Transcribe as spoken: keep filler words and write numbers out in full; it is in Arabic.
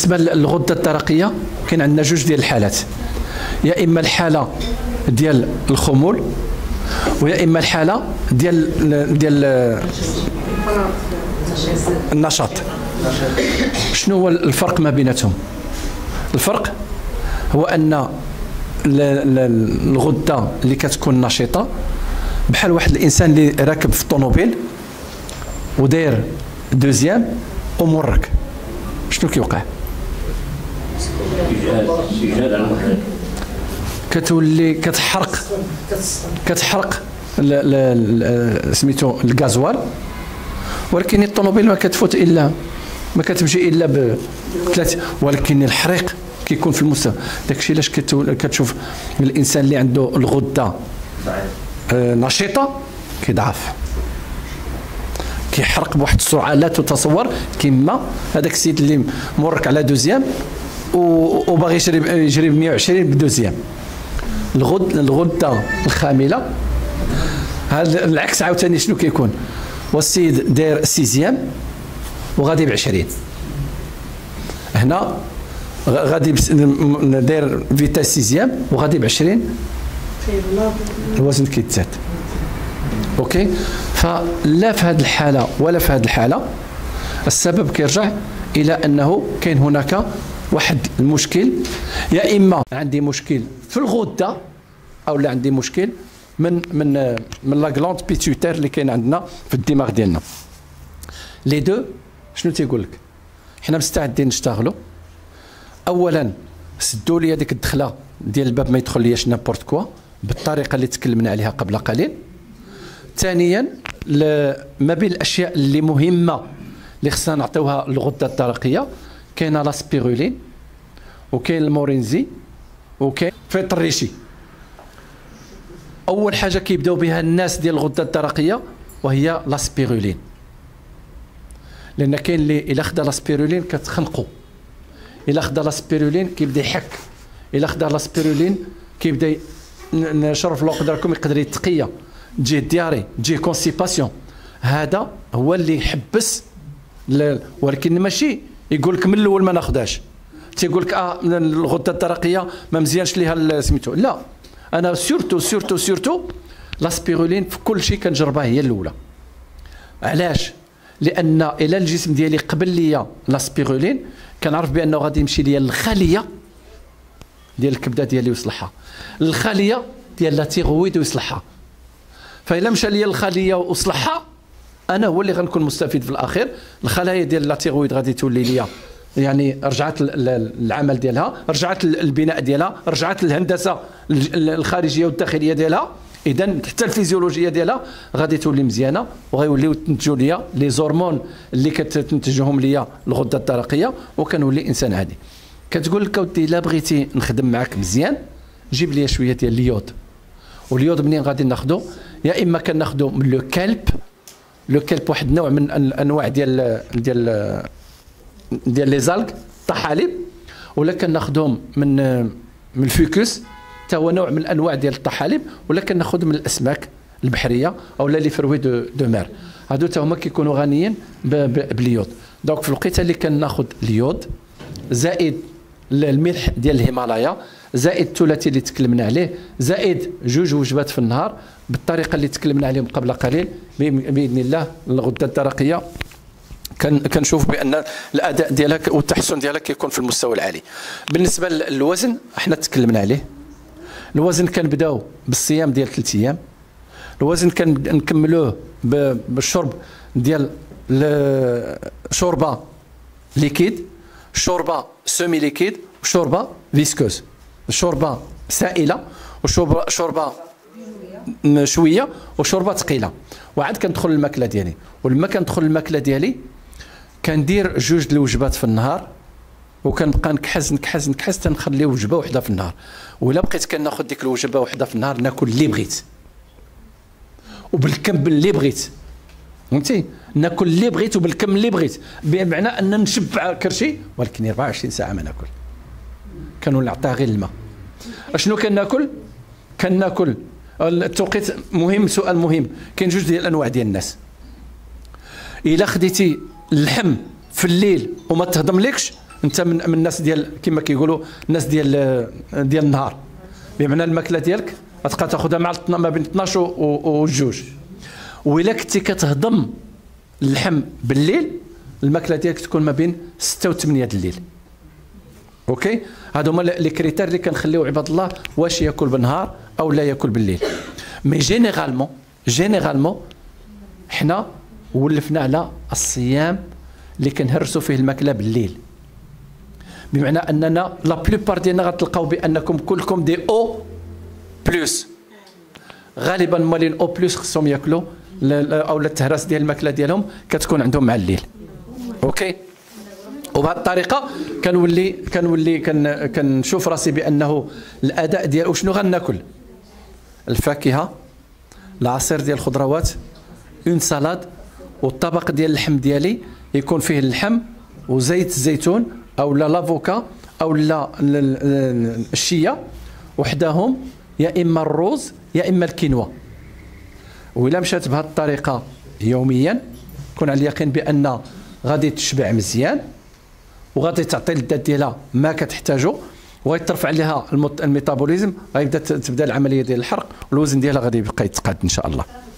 بالنسبه للغده الدرقيه كاين عندنا جوج ديال الحالات، يا اما الحاله ديال الخمول ويا اما الحاله ديال ديال النشاط. شنو هو الفرق ما بيناتهم؟ الفرق هو ان الغده اللي كتكون نشيطه بحال واحد الانسان اللي راكب في الطوموبيل وداير دوزيام ومورك، شنو كيوقع؟ كتولي كتحرق كتحرق سميتو الغازوال، ولكن الطوموبيل ما كتفوت الا ما كتمشي الا بثلاث، ولكن الحريق كيكون في المستوى. داكشي علاش كتشوف الانسان اللي عنده الغده نشيطه كيضعف، كيحرق بواحد السرعه لا تتصور، كما هذاك السيد اللي مورك على دوزيام وباغي يجري يجري ب مية وعشرين بدوزيام. الغد الغده الخامله هذا العكس عاوتاني. شنو كيكون؟ والسيد داير سيزيام وغادي ب عشرين، هنا غادي داير فيتاس سيزيام وغادي ب عشرين، الوزن كيتزاد. اوكي، فلا في هذه الحاله ولا في هذه الحاله السبب كيرجع الى انه كاين هناك واحد المشكل، يا اما عندي مشكل في الغده او لا عندي مشكل من من من لا غلاند بيتيوتير اللي كاين عندنا في الدماغ ديالنا. لي دو شنو تيقول لك؟ حنا مستعدين نشتغلوا. اولا سدوا لي هذيك الدخله ديال الباب ما يدخل لياش نابورت كوا بالطريقه اللي تكلمنا عليها قبل قليل. ثانيا ما بين الاشياء اللي مهمه اللي خصنا نعطيوها للغده الدرقيه كاينه لاسبيرولين وكاين المورينزي وكاين فيتريشي. اول حاجه كيبداو بها الناس ديال الغده الدرقيه وهي لاسبيرولين، لان كاين اللي الا خدا لاسبيرولين كتخنقوا، الا خدا لاسبيرولين كيبدا يحك، الا خدا لاسبيرولين كيبدا نشرف الله قدركم يقدر يتقيا، تجيه دياري، تجيه كونسيباسيون. هذا هو اللي يحبس، ولكن ماشي يقول لك من الاول ما ناخذهاش، تيقول لك اه الغده الدرقيه ما مزيانش ليها سميتو. لا، انا سورتو سورتو سورتو لاسبيرولين في كل شيء كنجربها هي الاولى. علاش؟ لان الى الجسم ديالي قبل ليا لاسبيرولين كنعرف بانه غادي يمشي ليا الخليه ديال الكبده ديالي ويصلحها، الخليه ديال لا تيغويد ويصلحها. فإلا مشى ليا الخليه وصلحها انا هو اللي غنكون مستفيد في الاخير. الخلايا ديال لا تيغويد غادي تولي ليا يعني رجعت العمل ديالها، رجعت البناء ديالها، رجعت الهندسه الخارجيه والداخليه ديالها. اذا حتى الفيزيولوجيه ديالها غادي تولي مزيانه، وغيوليو تنتجوا ليا لي زورمون اللي كتنتجهم ليا الغده الدرقيه، وكنولي انسان عادي. كتقول لك اودي الا بغيتي نخدم معاك مزيان جيب لي شويه ديال اليود. واليود منين غادي ناخذو؟ يا اما كناخذو من لو كلب. لو كلب واحد النوع من الانواع ديال ديال ديال لي زالغ الطحالب، ولا كناخذهم من من الفيكوس حتى هو نوع من الانواع ديال الطحالب، ولا كناخذ من الاسماك البحريه او لا لي فروي دو دو مير. هادو حتى هما كيكونوا غنيين باليود. دونك في الوقيته اللي كناخذ اليود زائد الملح ديال الهيمالايا زائد الثلاثي اللي تكلمنا عليه زائد جوج وجبات في النهار بالطريقه اللي تكلمنا عليهم قبل قليل، باذن الله الغده الدرقيه كنشوف بان الاداء ديالك والتحسن ديالك كيكون في المستوى العالي. بالنسبه للوزن احنا تكلمنا عليه. الوزن كنبداو بالصيام ديال ثلاث ايام، الوزن كنكملوه بالشرب ديال شوربه ليكيد، شوربه سيمي ليكيد، وشوربه فيسكوز، شوربه سائله وشوربه شوربه شويه وشوربه ثقيله. وعاد كندخل الماكله ديالي، ولما كندخل الماكله ديالي كندير جوج الوجبات في النهار، وكنبقى نكحز نكحز نكحز تنخلي وجبه وحده في النهار. ولا بقيت كناخذ ديك الوجبه وحده في النهار ناكل اللي بغيت وبالكم اللي بغيت، فهمتي؟ ناكل اللي بغيت وبالكم اللي بغيت، بمعنى ان نشبع كرشي، ولكن أربعة وعشرين ساعه ما ناكل، كنولي نعطيها غير الماء. اشنو كناكل؟ كناكل التوقيت مهم. سؤال مهم، كاين جوج ديال الانواع ديال الناس. الا خديتي اللحم في الليل وما تهضملكش انت من من الناس ديال كما كيقولوا الناس ديال ديال النهار، بمعنى الماكله ديالك غتبقى تاخذها مع ما بين اثناش وجوج، وإلا كنتي كتهضم اللحم بالليل الماكله ديالك تكون ما بين ستة وثمانية د الليل. اوكي، هادو هما لي كريتير اللي كنخليو عباد الله واش ياكل بالنهار او لا ياكل بالليل. مي جينيرالمون جينيرالمون حنا ولفنا على الصيام اللي كنهرسوا فيه الماكله بالليل، بمعنى اننا لا بلوبار ديالنا غتلقاو بانكم كلكم دي او بلس، غالبا مالين او بلس خصهم ياكلوا او التهراس ديال الماكله ديالهم كتكون عندهم مع الليل. اوكي، وبهذه الطريقه كنولي كنولي كنشوف راسي بانه الاداء ديال وشنو غناكل، الفاكهه، العصير ديال الخضروات، اون سالاد، والطبق ديال اللحم ديالي يكون فيه اللحم وزيت الزيتون او لا لافوكا او لا الشيا وحداهم، يا اما الروز يا اما الكينوا. وإلا مشات بهذه الطريقه يوميا كون على اليقين بان غادي تشبع مزيان وغادي تعطي الذات ديالها ما كتحتاجو وغادي ترفع عليها الميتابوليزم، غيبدا تبدا العمليه ديال الحرق والوزن ديالها غادي يبقى يتقاد ان شاء الله.